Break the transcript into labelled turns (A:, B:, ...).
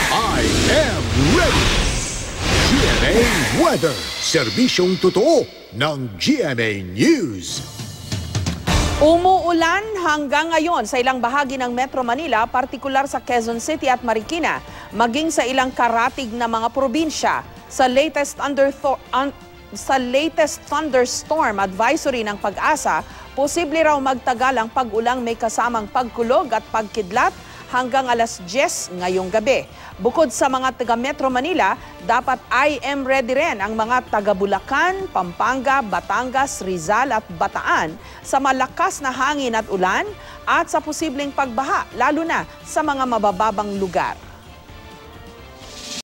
A: I am ready! GMA Weather, serbisyong totoo ng GMA News.
B: Umuulan hanggang ngayon sa ilang bahagi ng Metro Manila, partikular sa Quezon City at Marikina, maging sa ilang karatig na mga probinsya. Sa latest thunderstorm advisory ng Pag-asa, posible raw magtagal ang pag-ulang may kasamang pagkulog at pagkidlat hanggang alas 10 ngayong gabi. Bukod sa mga taga Metro Manila, dapat I am ready rin ang mga taga Bulacan, Pampanga, Batangas, Rizal at Bataan sa malakas na hangin at ulan at sa posibleng pagbaha, lalo na sa mga mabababang lugar.